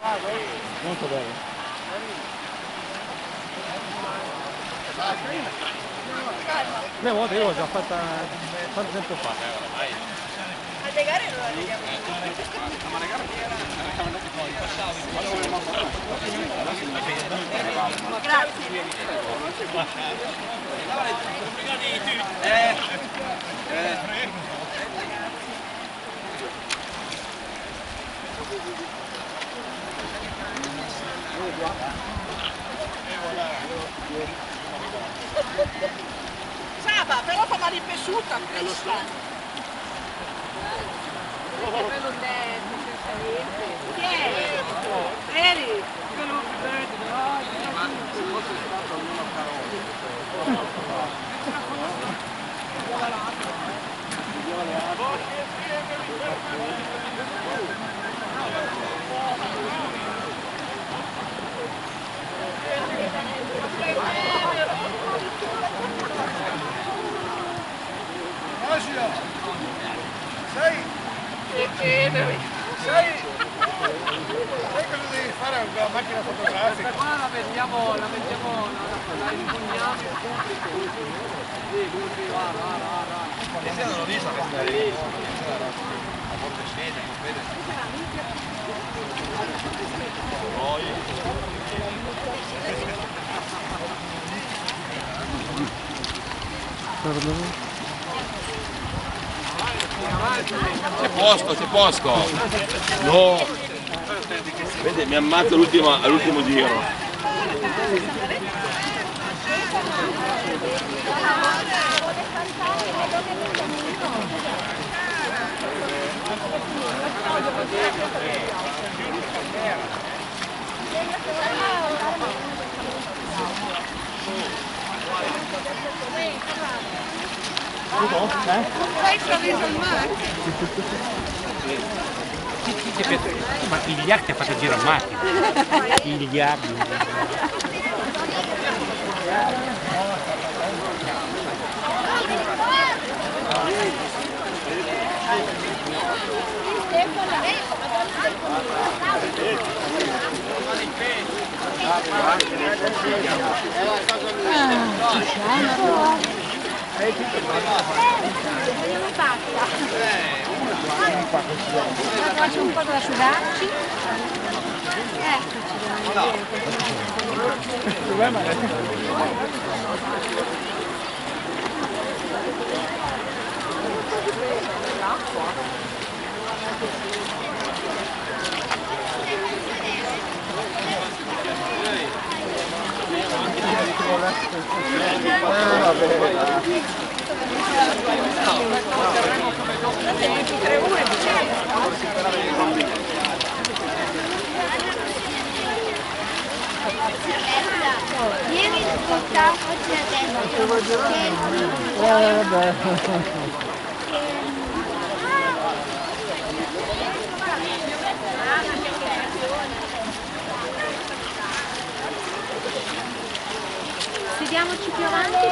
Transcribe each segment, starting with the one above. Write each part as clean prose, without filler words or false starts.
Molto bello. Le volte io l'ho già fatta tanto tempo fa. A legare non la leghiamo. Saba, però fa male impesciuta questa. Che bello tempo, Chi è? Eri? Sai cosa devi fare con la macchina fotografica? Qua la vendiamo, la impugniamo in pubblico. Sì, così, guarda. Io non l'ho vista questa lì. A volte scende, non vede. C'è posto! No! Vede, mi ammazzo all'ultimo giro. Hai traviso il mare? Ma il yacht ha fatto il giro a macchina. Il yacht. Faccio un po' da asciugarci. Eccoci. Vieni in città, oggi sediamoci più avanti.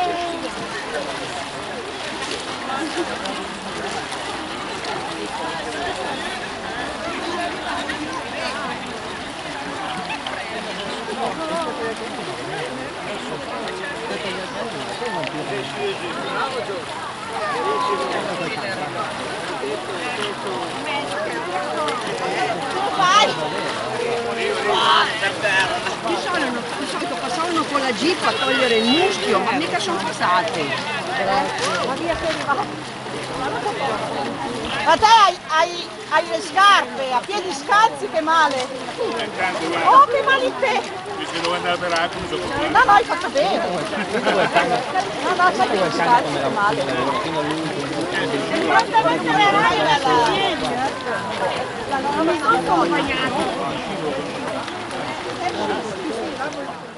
Di solito passavano con la jeep a togliere il muschio, ma mica sono passati. Ma via che arriva. Ma te hai le scarpe, a piedi scalzi, che male. Oh, che male in te. Se devo andare per acqua, mi sono No, hai fatto bene. No, c'hai piedi scalzi, che male. Quante volte verrai non mi sono accompagnato.